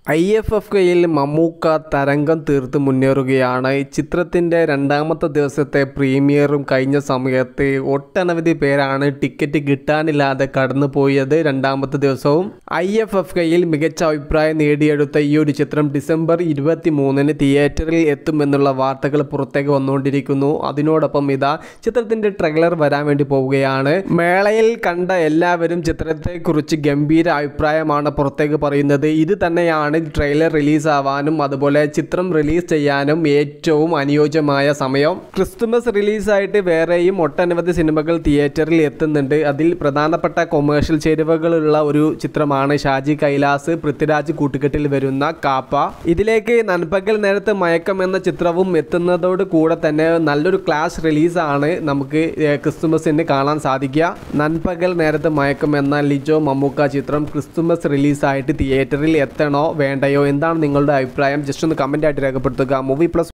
IFFKയിൽ മമ്മൂക്ക തരംഗം തീർത്ത് മുന്നേറുകയാണ്. ചിത്രത്തിൻ്റെ രണ്ടാമത്തെ ദിവസത്തെ പ്രീമിയറും കഴിഞ്ഞ സമയത്ത് ഒട്ടനവധി പേരാണ് ടിക്കറ്റ് കിട്ടാനില്ലാതെ കടന്നു പോയത്. രണ്ടാമത്തെ ദിവസവും IFFKയിൽ മികച്ച അഭിപ്രായം നേടിയെടുത്ത ഈ ഒരു ചിത്രം ഡിസംബർ 23-ന് തിയേറ്ററിൽ എത്തുമെന്നുള്ള വാർത്തകൾ പുറത്തേക്ക് വന്നുകൊണ്ടിരിക്കുന്നു. അതിനോടൊപ്പം ഇതാ ചിത്രത്തിൻ്റെ ട്രെയിലർ വരാൻ വേണ്ടി പോവുകയാണ്. മേളയിൽ കണ്ട എല്ലാവരും ചിത്രത്തെക്കുറിച്ച് ഗംഭീര അഭിപ്രായമാണ് പുറത്തേക്ക് പറയുന്നത്. ഇത് തന്നെയാണ് ട്രെയിലർ റിലീസ് ആവാനും അതുപോലെ ചിത്രം റിലീസ് ചെയ്യാനും ഏറ്റവും അനുയോജ്യമായ സമയം. ക്രിസ്തുമസ് റിലീസായിട്ട് വേറെയും ഒട്ടനവധി സിനിമകൾ തിയേറ്ററിൽ എത്തുന്നുണ്ട്. അതിൽ പ്രധാനപ്പെട്ട കൊമേഴ്ഷ്യൽ ചേരുവകളുള്ള ഒരു ചിത്രമാണ് ഷാജി കൈലാസ് പൃഥ്വിരാജ് കൂട്ടുകെട്ടിൽ വരുന്ന കാപ്പ. ഇതിലേക്ക് നൻപകൽ നേരത്ത് മയക്കം എന്ന ചിത്രവും എത്തുന്നതോട് കൂടെ തന്നെ നല്ലൊരു ക്ലാഷ് റിലീസാണ് നമുക്ക് ക്രിസ്തുമസിന് കാണാൻ സാധിക്കുക. നൻപകൽ നേരത്ത് മയക്കം എന്ന ലിജോ മമ്മൂക്ക ചിത്രം ക്രിസ്തുമസ് റിലീസായിട്ട് തിയേറ്ററിൽ എത്തണോ വേണ്ടയോ, എന്താണ് നിങ്ങളുടെ അഭിപ്രായം? ജസ്റ്റ് ഒന്ന് കമൻ്റ് ആയിട്ട് രേഖപ്പെടുത്തുക. Movie plus